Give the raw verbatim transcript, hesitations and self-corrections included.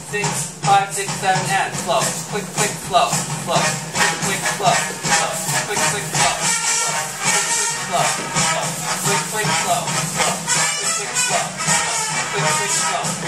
six, five, six, seven, and slow. Quick, quick, slow, slow. Quick, quick, slow, slow. Quick, quick, slow, slow. Quick, quick, slow, slow. Quick, quick, slow, slow. Quick, quick, slow, slow. Quick, quick, slow.